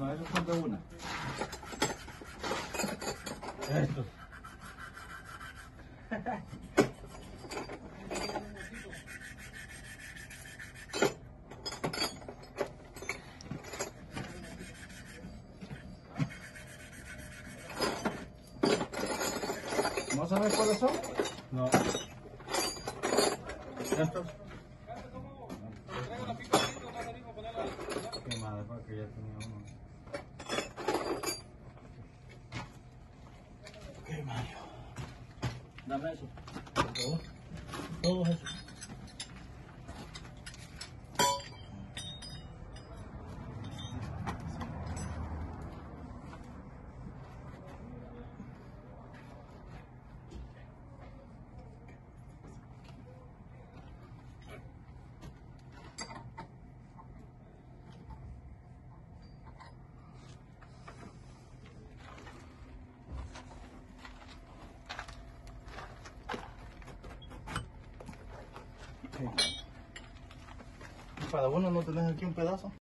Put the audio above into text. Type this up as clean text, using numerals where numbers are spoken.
No, esos son de una. Estos. ¿No sabes cuáles son? No. ¿Estos? Qué madre, porque ya tenía uno. Qué Mario. Dame eso. Por favor. Todos esos. ¿Para uno no tenés aquí un pedazo?